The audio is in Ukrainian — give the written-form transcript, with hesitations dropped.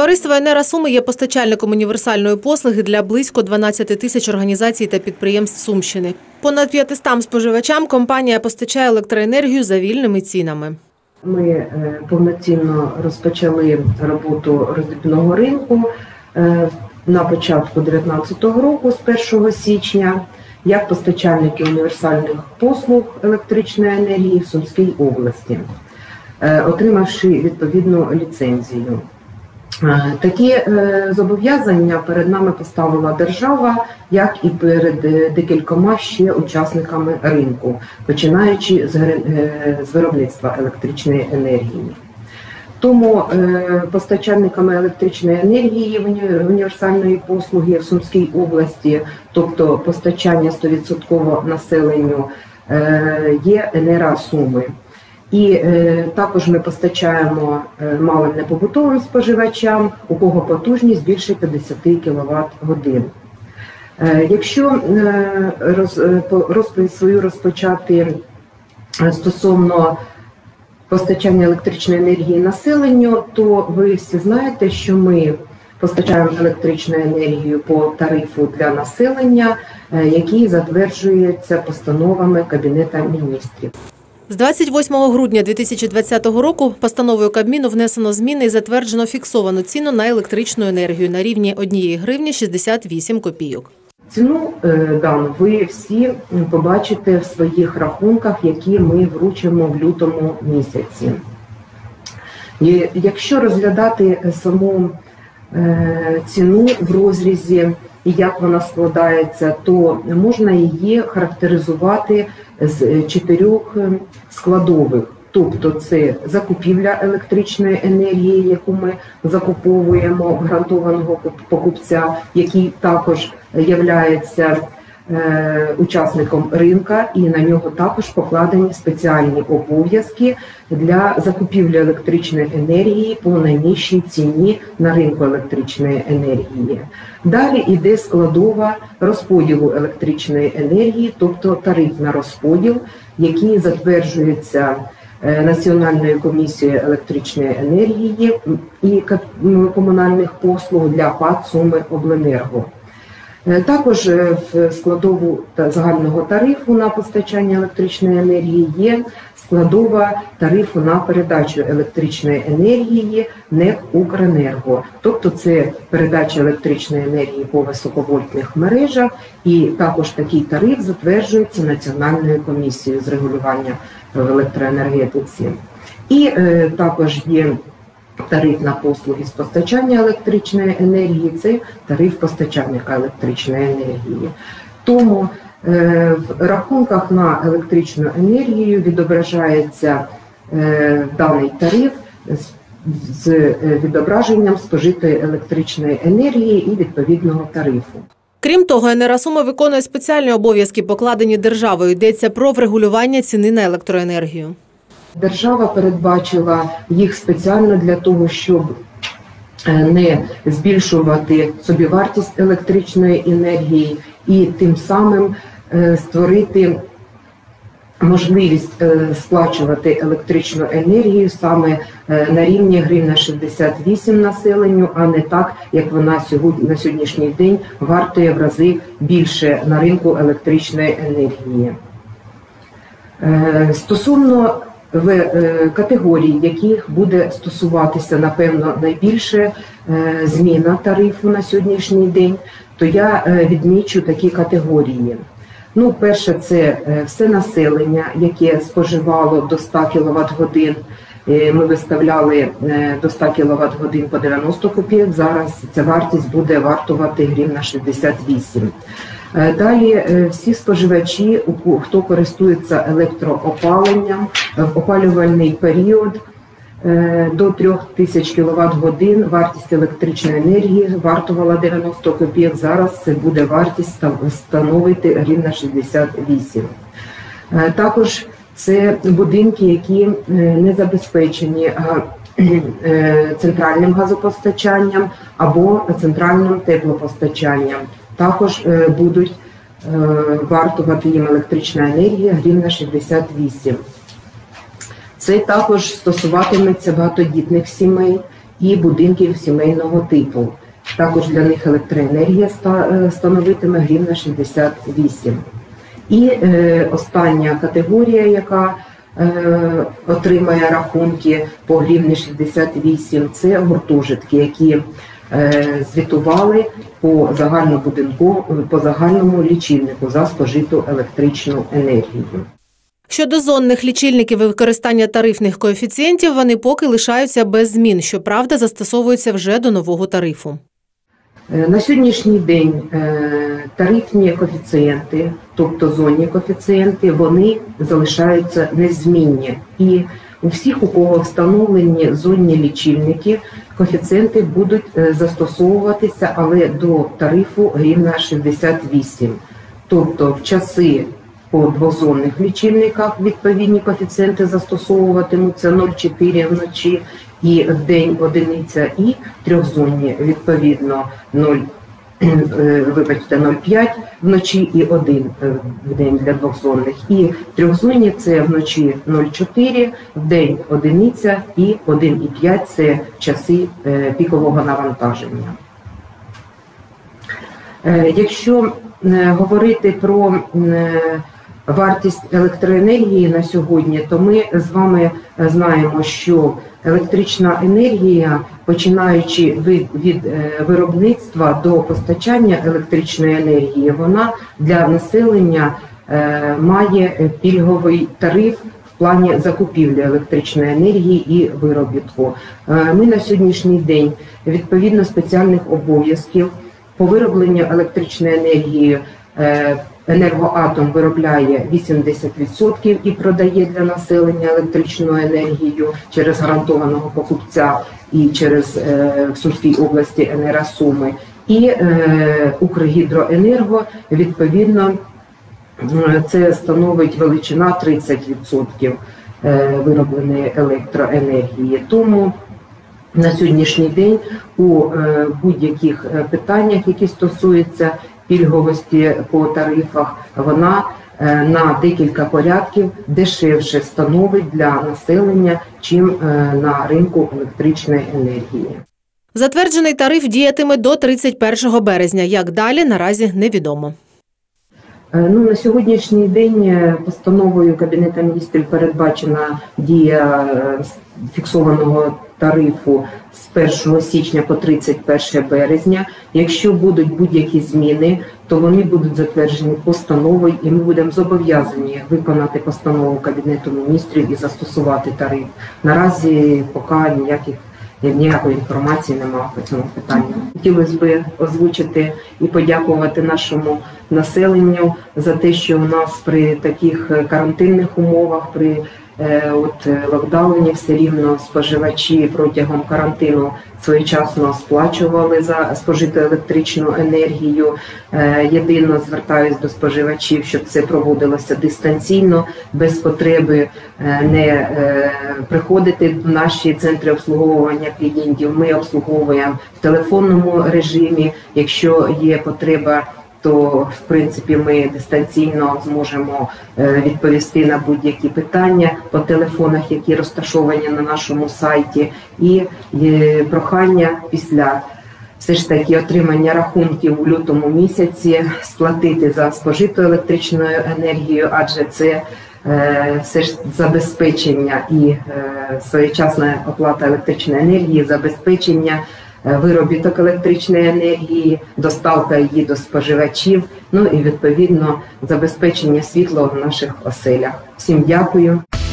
Товариство «Енера Суми» є постачальником універсальної послуги для близько 12 тисяч організацій та підприємств Сумщини. Понад 500 споживачам компанія постачає електроенергію за вільними цінами. Ми повноцінно розпочали роботу роздрібного ринку на початку 2019 року, з 1 січня, як постачальники універсальних послуг електричної енергії в Сумській області, отримавши відповідну ліцензію. Такі зобов'язання перед нами поставила держава, як і перед декількома ще учасниками ринку, починаючи з виробництва електричної енергії. Тому постачальниками електричної енергії універсальної послуги в Сумській області, тобто постачання 100% населенню, є «Енера Суми». І також ми постачаємо малим непобутовим споживачам, у кого потужність більше 50 кВт-годин. Якщо розповідь свою розпочати стосовно постачання електричної енергії населенню, то ви всі знаєте, що ми постачаємо електричну енергію по тарифу для населення, який затверджується постановами Кабінету міністрів. З 28 грудня 2020 року постановою Кабміну внесено зміни і затверджено фіксовану ціну на електричну енергію на рівні 1 гривні 68 копійок. Ціну дану ви всі побачите в своїх рахунках, які ми вручимо в лютому місяці. І якщо розглядати саму ціну в розрізі і як вона складається, то можна її характеризувати з 4 складових. Тобто це закупівля електричної енергії, яку ми закуповуємо в гарантованого покупця, який також є учасником ринка, і на нього також покладені спеціальні обов'язки для закупівлі електричної енергії по найнижчій ціні на ринку електричної енергії. Далі йде складова розподілу електричної енергії, тобто тариф на розподіл, який затверджується Національною комісією електричної енергії і комунальних послуг для ПАТ «Сумиобленерго». Також в складову загального тарифу на постачання електричної енергії є складова тарифу на передачу електричної енергії НЕК «Укренерго». Тобто це передача електричної енергії по високовольтних мережах, і також такий тариф затверджується Національною комісією з регулювання в електроенергетиці. І також є тариф на послуги з постачання електричної енергії – це тариф постачальника електричної енергії. Тому в рахунках на електричну енергію відображається даний тариф з відображенням спожитої електричної енергії і відповідного тарифу. Крім того, «Енера Суми» виконує спеціальні обов'язки, покладені державою. Йдеться про врегулювання ціни на електроенергію. Держава передбачила їх спеціально для того, щоб не збільшувати собівартість електричної енергії і тим самим створити можливість сплачувати електричну енергію саме на рівні 1,68 гривень населенню, а не так, як вона на сьогоднішній день вартує в рази більше на ринку електричної енергії. Стосовно категорій, яких буде стосуватися, напевно, найбільше зміна тарифу на сьогоднішній день, то я відмічу такі категорії. Ну, перше, це все населення, яке споживало до 100 кВт-годин. Ми виставляли до 100 кВт-годин по 90 копійок, зараз ця вартість буде вартувати 1,68 гривень. Далі всі споживачі, хто користується електроопаленням, в опалювальний період до 3000 кВт-годин вартість електричної енергії вартувала 90 копійок, зараз це буде вартість становити 1,68 гривень. Також це будинки, які не забезпечені центральним газопостачанням або центральним теплопостачанням. Також будуть вартувати їм електрична енергія 1,68 гривень. Це також стосуватиметься багатодітних сімей і будинків сімейного типу. Також для них електроенергія становитиме гривна 68. І остання категорія, яка отримає рахунки по гривні 68, це гуртожитки, які звітували по загальному лічильнику за спожиту електричну енергію. Щодо зонних лічильників і використання тарифних коефіцієнтів, вони поки лишаються без змін, щоправда, застосовуються вже до нового тарифу. На сьогоднішній день тарифні коефіцієнти, тобто зонні коефіцієнти, вони залишаються незмінні. І у всіх, у кого встановлені зонні лічильники, коефіцієнти будуть застосовуватися, але до тарифу гривна 68. Тобто в часи по двозонних лічильниках відповідні коефіцієнти застосовуватимуться 0,4 вночі і в день одиниця, і трьохзонні відповідно 0,5 вночі і 1 в день для двохзонних. І трьохзонні це вночі 0,4, в день одиниця і 1,5 це часи пікового навантаження. Якщо говорити про вартість електроенергії на сьогодні, то ми з вами знаємо, що електрична енергія, починаючи від виробництва до постачання електричної енергії, вона для населення має пільговий тариф в плані закупівлі електричної енергії і виробітку. Ми на сьогоднішній день відповідно спеціальних обов'язків по виробленню електричної енергії Енергоатом виробляє 80% і продає для населення електричну енергію через гарантованого покупця і через в Сумській області Енеросуми. І Укргідроенерго, відповідно, це становить величина 30% виробленої електроенергії. Тому на сьогоднішній день у будь-яких питаннях, які стосуються пільговості по тарифах, вона на декілька порядків дешевше становить для населення, чим на ринку електричної енергії. Затверджений тариф діятиме до 31 березня. Як далі, наразі невідомо. На сьогоднішній день постановою Кабінету міністрів передбачена дія фіксованого тарифу з 1 січня по 31 березня. Якщо будуть будь-які зміни, то вони будуть затверджені постановою, і ми будемо зобов'язані виконати постанову Кабінету міністрів і застосувати тариф. Наразі поки ніякої інформації немає по цьому питанню. Хотілося б озвучити і подякувати нашому населенню за те, що у нас при таких карантинних умовах, при локдауні все рівно споживачі протягом карантину своєчасно сплачували за спожиту електричну енергію. Єдино звертаюсь до споживачів, щоб це проводилося дистанційно, без потреби не приходити в наші центри обслуговування клієнтів. Ми обслуговуємо в телефонному режимі. Якщо є потреба, то, в принципі, ми дистанційно зможемо відповісти на будь-які питання по телефонах, які розташовані на нашому сайті. І прохання після все ж таки отримання рахунків у лютому місяці сплатити за спожиту електричну енергію, адже це все ж забезпечення і своєчасна оплата електричної енергії, забезпечення виробіток електричної енергії, доставка її до споживачів, і відповідно забезпечення світла в наших оселях. Всім дякую.